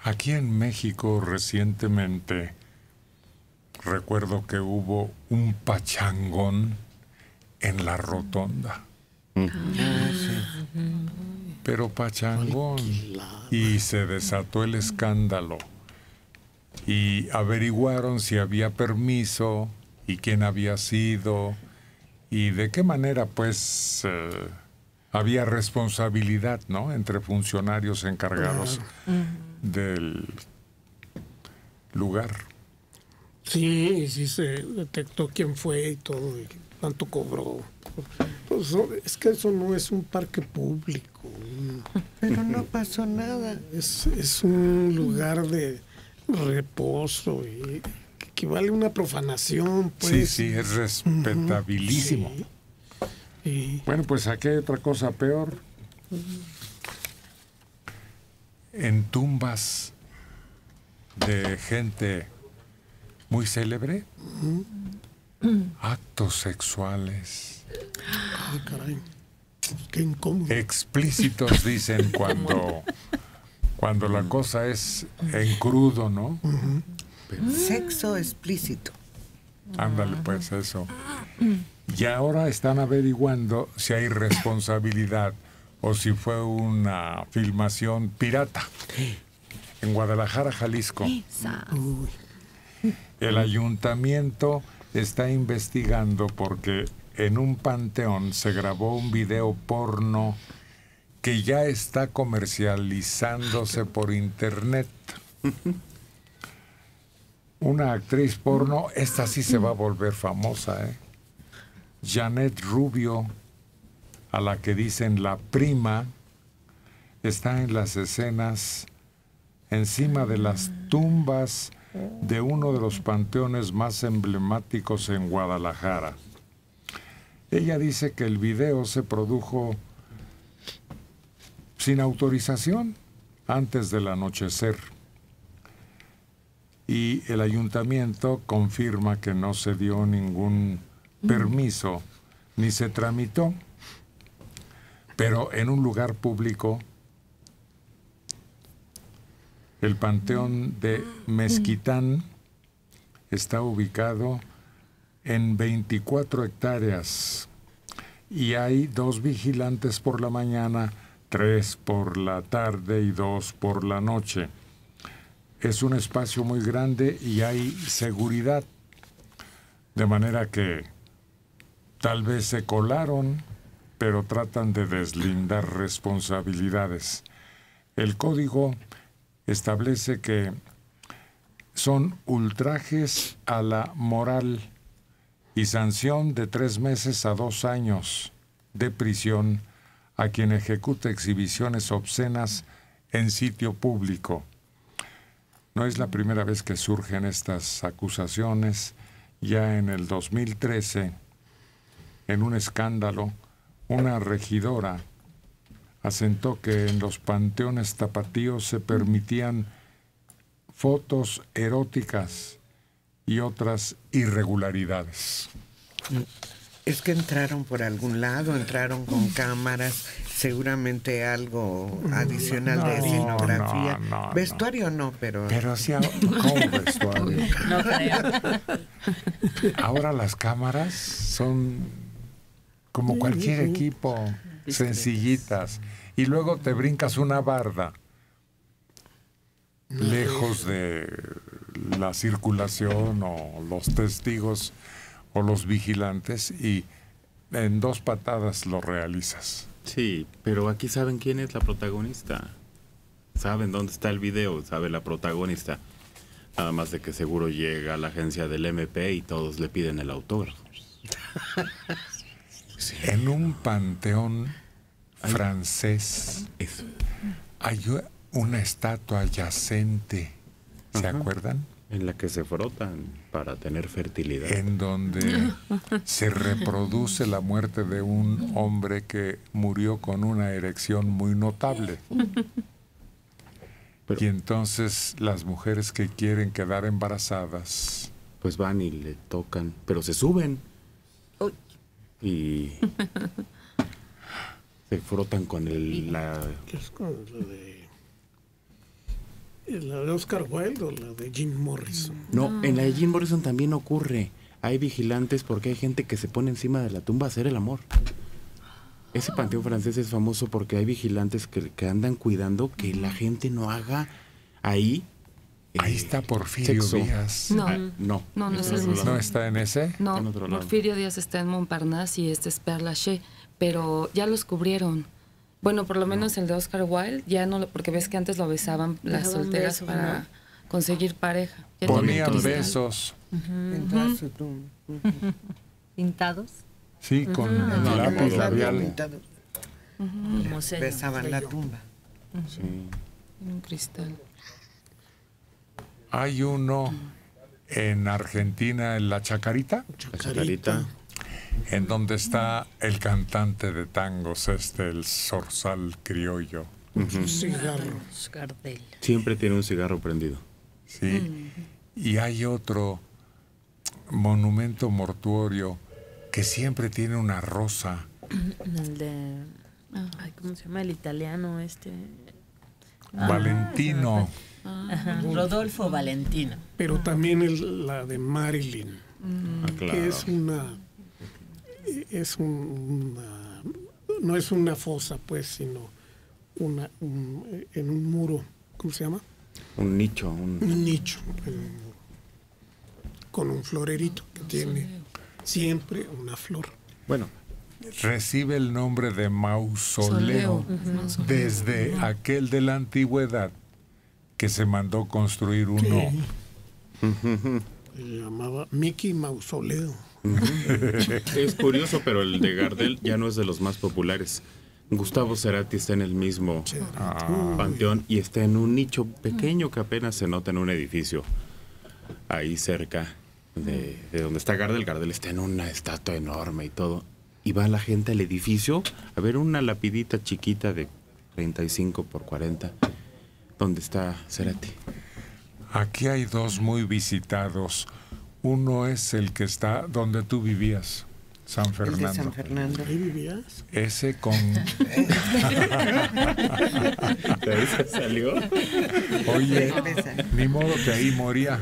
Aquí en México recientemente recuerdo que hubo un pachangón en la rotonda. Pero pachangón. Y se desató el escándalo. Y averiguaron si había permiso y quién había sido y de qué manera, pues, había responsabilidad, ¿no? Entre funcionarios encargados del lugar. Sí, sí se detectó quién fue y todo, y cuánto cobró. Pues, es que eso no es un parque público. Pero no pasó nada. Es un lugar de reposo y que equivale a una profanación, pues. Sí, es respetabilísimo. Sí. Y Bueno, pues aquí hay otra cosa peor. En tumbas de gente muy célebre, actos sexuales caray, qué incómodo. explícitos, dicen, cuando la cosa es en crudo, ¿no? Sexo explícito. Ándale, pues eso. Y ahora están averiguando si hay responsabilidad o si fue una filmación pirata en Guadalajara, Jalisco. El ayuntamiento está investigando porque en un panteón se grabó un video porno que ya está comercializándose por internet. Una actriz porno, esta sí se va a volver famosa, ¿eh? Janet Rubio, a la que dicen la prima, está en las escenas encima de las tumbas de uno de los panteones más emblemáticos en Guadalajara. Ella dice que el video se produjo sin autorización antes del anochecer. Y el ayuntamiento confirma que no se dio ningún permiso ni se tramitó. Pero en un lugar público, el panteón de Mezquitán está ubicado en 24 hectáreas y hay 2 vigilantes por la mañana, 3 por la tarde y 2 por la noche. Es un espacio muy grande y hay seguridad, de manera que tal vez se colaron, pero tratan de deslindar responsabilidades. El código establece que son ultrajes a la moral y sanción de 3 meses a 2 años de prisión a quien ejecute exhibiciones obscenas en sitio público. No es la primera vez que surgen estas acusaciones. Ya en el 2013, en un escándalo, una regidora asentó que en los panteones tapatíos se permitían fotos eróticas y otras irregularidades. Es que entraron por algún lado, entraron con cámaras, seguramente algo adicional de escenografía. No, Vestuario no, pero... Pero sí, ¿cómo vestuario? No creo. Ahora las cámaras son como cualquier equipo, sencillitas. Y luego te brincas una barda lejos de la circulación o los testigos o los vigilantes y en 2 patadas lo realizas. Sí, pero aquí saben quién es la protagonista. Saben dónde está el video, sabe la protagonista. Nada más de que seguro llega a la agencia del MP y todos le piden el autógrafo. Sí. En un panteón francés hay una estatua yacente, ¿se acuerdan? En la que se frotan para tener fertilidad. En donde se reproduce la muerte de un hombre que murió con una erección muy notable. Y entonces las mujeres que quieren quedar embarazadas, pues van y le tocan, pero se suben. Y se frotan con Es con lo de ¿La de Oscar Wilde o la de Jim Morrison? No, en la de Jim Morrison también ocurre. Hay vigilantes porque hay gente que se pone encima de la tumba a hacer el amor. Ese panteón francés es famoso porque hay vigilantes que andan cuidando que la gente no haga ahí. Ahí está Porfirio sexo. Díaz. No, No, no es el otro mismo. lado. ¿No está en ese? No, en otro lado. Porfirio Díaz está en Montparnasse y este es Père Lachaise, pero ya los cubrieron. Bueno, por lo menos el de Oscar Wilde, ya no, porque ves que antes lo besaban las Dejaban solteras besos, para ¿no? conseguir pareja. Ya Ponían tienen cristal. besos. En toda su tumba. Pintados. Sí, con En lápiz lápiz labial. pintado. Como sello. Besaban la sello. tumba. Sí. En un cristal. Hay uno en Argentina, en La Chacarita, La chacarita. en donde está el cantante de tangos, el zorzal criollo. Un cigarro. Gardel. Siempre tiene un cigarro prendido. ¿Sí? Y hay otro monumento mortuorio que siempre tiene una rosa. El de... Ay, ¿cómo se llama? El italiano Valentino. Ajá. Rodolfo Valentino. Pero también la de Marilyn, Ah, claro. que es no es una fosa, pues, sino en un muro, ¿cómo se llama? Un nicho. Un nicho, en un muro, con un florerito que tiene siempre una flor. Bueno, Recibe el nombre de mausoleo desde aquel de la antigüedad que se mandó construir uno. Se llamaba Mickey Mausoleo. es curioso, pero el de Gardel ya no es de los más populares. Gustavo Cerati está en el mismo panteón y está en un nicho pequeño que apenas se nota en un edificio ahí cerca de donde está Gardel. Gardel está en una estatua enorme y todo. Y va la gente al edificio a ver una lapidita chiquita de 35 por 40 donde está Cerati. Aquí hay dos muy visitados. Uno es el que está donde tú vivías, San El de Fernando. San Fernando. ¿Ahí vivías? Ese con... ¿De ahí se salió? Oye, ni modo que ahí moría.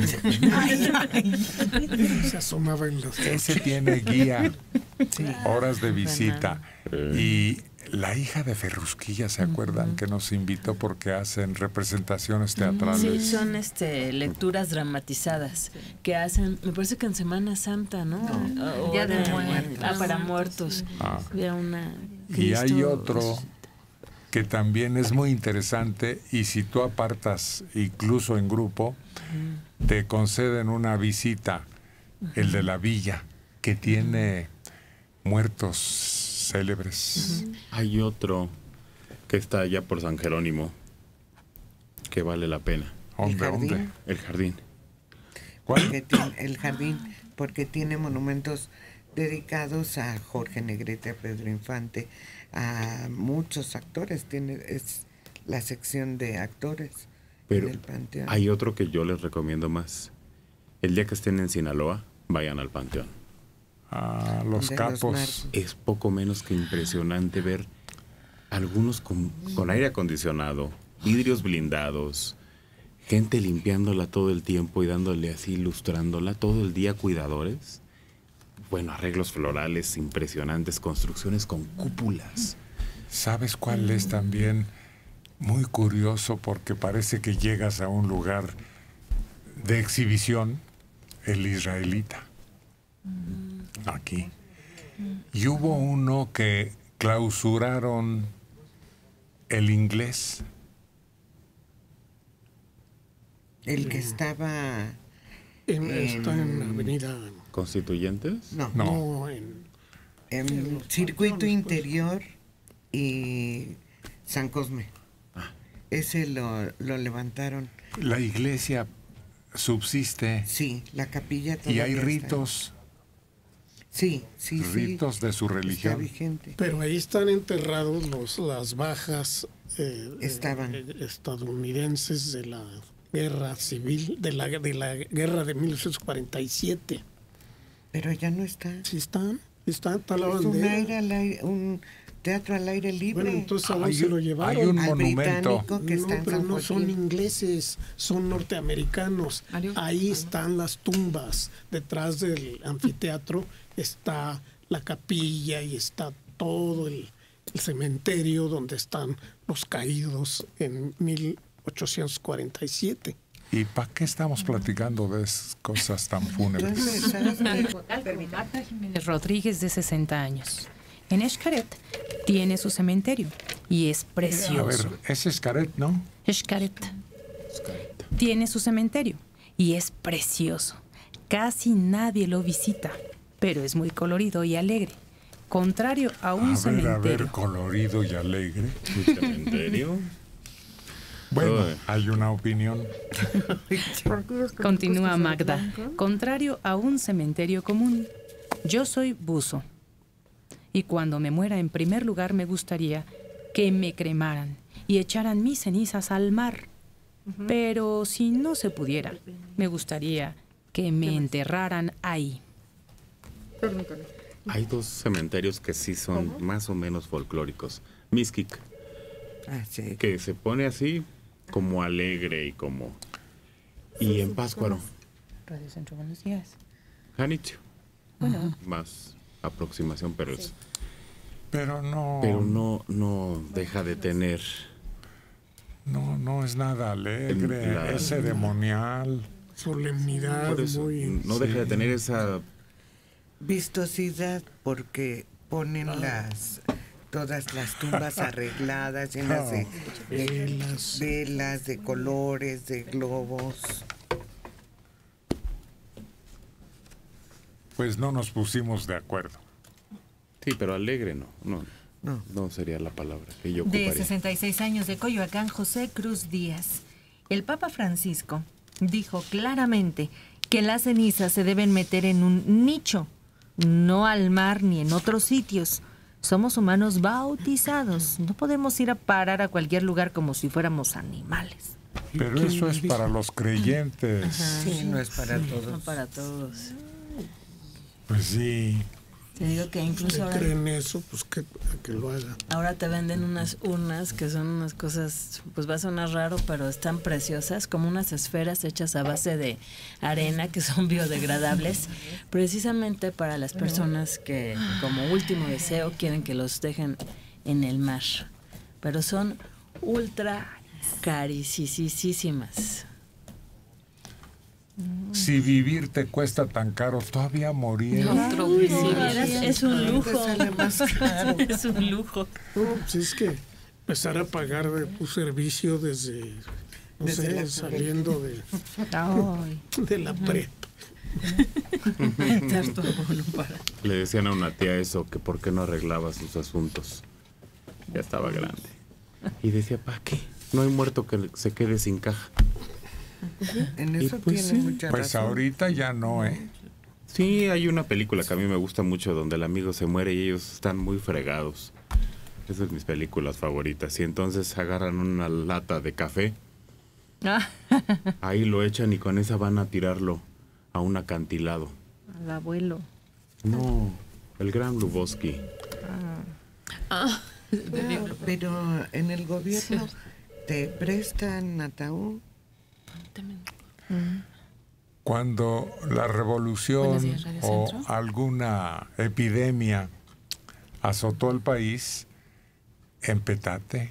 Se asomaba en los... Ese tiene guía, horas de visita. Y la hija de Ferrusquilla, ¿se acuerdan? Que nos invitó porque hacen representaciones Sí, teatrales. son lecturas dramatizadas que hacen, me parece que en Semana Santa, ¿no? O Día de era- Muertos. para muertos. Ah. Había una Y hay Cristo- otro que también es muy interesante y si tú apartas incluso en grupo, te conceden una visita, el de la villa, que tiene muertos célebres. Hay otro que está allá por San Jerónimo que vale la pena. ¿Dónde? jardín. ¿Dónde? El jardín. Porque el jardín, porque tiene monumentos dedicados a Jorge Negrete, a Pedro Infante, a muchos actores. Es la sección de actores Pero del Panteón. hay otro que yo les recomiendo más. El día que estén en Sinaloa, vayan al Panteón. Ah, los De los capos. Marcos. Es poco menos que impresionante ver algunos con aire acondicionado, vidrios blindados, gente limpiándola todo el tiempo y dándole así, ilustrándola todo el día, cuidadores. Bueno, arreglos florales impresionantes, construcciones con cúpulas. ¿Sabes cuál es también muy curioso? Porque parece que llegas a un lugar de exhibición, el israelita. Aquí. Y hubo uno que clausuraron el inglés. El que estaba... Está en la avenida... ¿Constituyentes? No, No, en... en Circuito Interior y San Cosme. Ese lo levantaron. La iglesia subsiste Sí, la capilla y todavía hay está. ritos, Sí. ritos de su Está religión. vigente. Pero ahí están enterrados las bajas Estaban. estadounidenses de la guerra civil, de la guerra de 1947. Pero ya no está. Sí están, está la Es un bandera. aire al aire, un teatro al aire libre. Bueno, entonces ¿a dónde se lo llevaron? Hay un al monumento. británico que está en pero San no son Joaquín. ingleses, son norteamericanos. Ahí están las tumbas. Detrás del anfiteatro está la capilla y está todo el cementerio donde están los caídos en 1847. ¿Y para qué estamos platicando de esas cosas tan fúnebres? Marta Jiménez Rodríguez, de 60 años. En Xcaret tiene su cementerio y es A precioso. ver, es Xcaret, ¿no? Xcaret tiene su cementerio y es precioso. Casi nadie lo visita, pero es muy colorido y alegre. Contrario a un cementerio. colorido y alegre. ¿Un cementerio? Bueno, Uy. hay una opinión. Continúa Magda. Contrario a un cementerio común, yo soy buzo. Y cuando me muera, en primer lugar, me gustaría que me cremaran y echaran mis cenizas al mar. Pero si no se pudiera, me gustaría que me enterraran ahí. Hay dos cementerios que sí son más o menos folclóricos. Mixquic, Ah, sí. que se pone así como alegre y como... Y en Pátzcuaro, Radio Centro, buenos días. Janitzio. Más aproximación, pero es... Pero no, Pero no deja de tener... no es nada alegre, La- es ceremonial. Solemnidad Por eso, muy... no deja de tener esa... Vistosidad, porque ponen todas las tumbas arregladas, llenas de velas, de colores, de globos. Pues no nos pusimos de acuerdo. Sí, pero alegre no. No. No sería la palabra que yo De ocuparía. 66 años, de Coyoacán, José Cruz Díaz. El Papa Francisco dijo claramente que las cenizas se deben meter en un nicho, no al mar ni en otros sitios. Somos humanos bautizados. No podemos ir a parar a cualquier lugar como si fuéramos animales. Pero eso es para los creyentes. Sí, no es para No todos. para todos. Pues sí. Te digo que incluso Si ahora, creen eso, pues que lo hagan. ahora te venden unas urnas que son unas cosas, pues va a sonar raro, pero están preciosas, como unas esferas hechas a base de arena que son biodegradables, precisamente para las personas que como último deseo quieren que los dejen en el mar. Pero son ultra carísimas. Si vivir te cuesta tan caro, todavía morir. Es un lujo. Te sale más caro. Es un lujo. No, pues es que empezar a pagar de tu servicio desde, no Desde sé, la saliendo Ay. de la prep. Dar tu abono para- Le decían a una tía eso, que por qué no arreglaba sus asuntos. Ya estaba grande. Y decía, ¿para qué? No hay muerto que se quede sin caja. En Y eso pues tiene sí. mucha Pues razón. ahorita ya no, ¿eh? Sí, hay una película que a mí me gusta mucho donde el amigo se muere y ellos están muy fregados. Esa es mis películas favoritas. Y entonces agarran una lata de café, ahí lo echan y con esa van a tirarlo a un acantilado. Al abuelo. No, el gran Luboski. Pero en el gobierno te prestan ataúd. Cuando la revolución Buenos días, Radio o Centro. alguna epidemia azotó el país, empetate.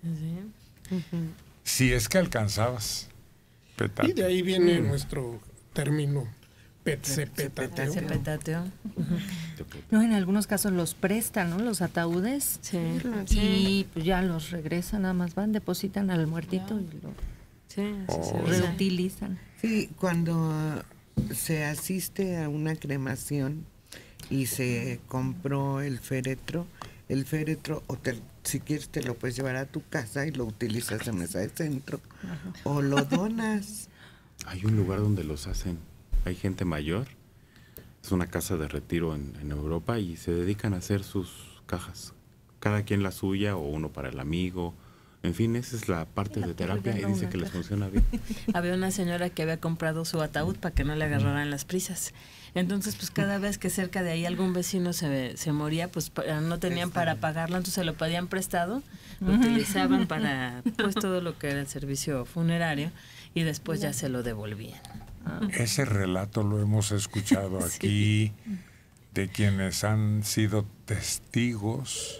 Si es que alcanzabas. Petate. Y de ahí viene nuestro término petaceo. Se petateó. No, en algunos casos los prestan, ¿no? Los ataúdes. Sí. Y pues ya los regresan, nada más van, depositan al muertito y lo Sí, reutilizan. Sí, cuando se asiste a una cremación y se compró el féretro, o si quieres te lo puedes llevar a tu casa y lo utilizas en mesa de centro, o lo donas. Hay un lugar donde los hacen. Hay gente mayor. Es una casa de retiro en Europa y se dedican a hacer sus cajas. Cada quien la suya o uno para el amigo. En fin, esa es la parte de terapia y dice que les funciona bien. Había una señora que había comprado su ataúd para que no le agarraran las prisas. Entonces, pues cada vez que cerca de ahí algún vecino se moría, pues no tenían para pagarlo, entonces se lo pedían prestado, lo utilizaban para pues todo lo que era el servicio funerario y después ya se lo devolvían. Ese relato lo hemos escuchado aquí de quienes han sido testigos,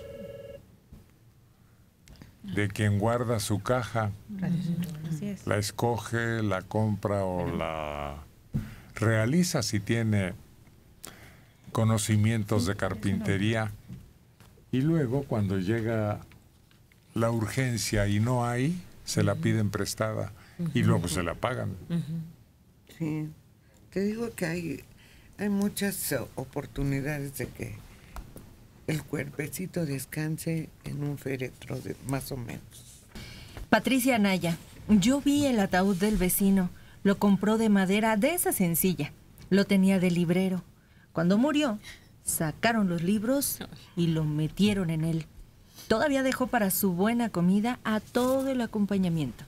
de quien guarda su caja, la escoge, la compra o la realiza si tiene conocimientos de carpintería, y luego cuando llega la urgencia y no hay, se la piden prestada y luego se la pagan. Sí, te digo que hay muchas oportunidades de que el cuerpecito descanse en un féretro, más o menos. Patricia Anaya, yo vi el ataúd del vecino. Lo compró de madera de esa sencilla. Lo tenía de librero. Cuando murió, sacaron los libros y lo metieron en él. Todavía dejó para su buena comida a todo el acompañamiento.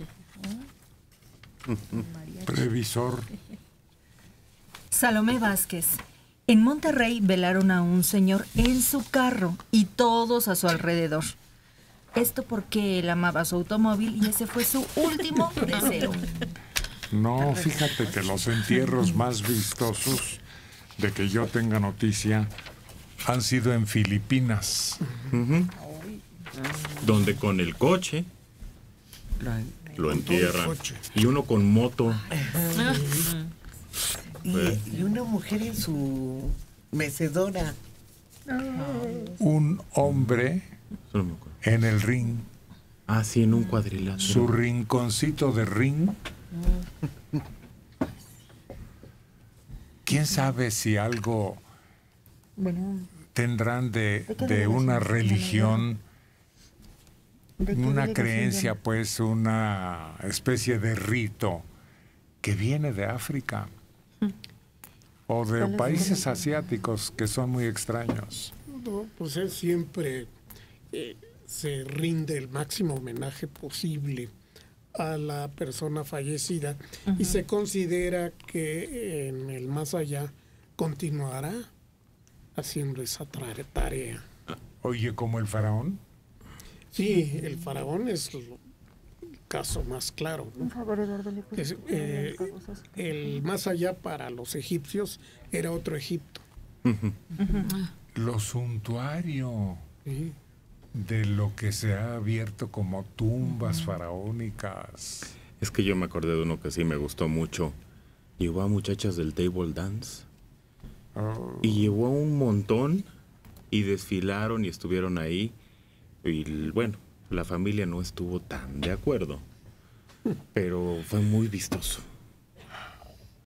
Previsor. Salomé Vázquez. En Monterrey velaron a un señor en su carro y todos a su alrededor. Esto porque él amaba su automóvil y ese fue su último deseo. No, fíjate que los entierros más vistosos de que yo tenga noticia han sido en Filipinas. Donde con el coche lo entierran. Y uno con moto. Y una mujer en su mecedora. Un hombre en el ring. Ah, sí, en un cuadrilátero. Su rinconcito de ring. ¿Quién sabe si algo tendrán de una religión, una creencia, pues una especie de rito que viene de África o de países asiáticos que son muy extraños? No, pues él siempre se rinde el máximo homenaje posible a la persona fallecida y se considera que en el más allá continuará haciendo esa tarea. Oye, ¿como el faraón? Sí, el faraón es el caso más claro, ¿no? El más allá para los egipcios era otro Egipto. Lo suntuario de lo que se ha abierto como tumbas faraónicas. Es que yo me acordé de uno que sí me gustó mucho. Llevó a muchachas del table dance y llevó a un montón y desfilaron y estuvieron ahí. Y bueno, la familia no estuvo tan de acuerdo, pero fue muy vistoso.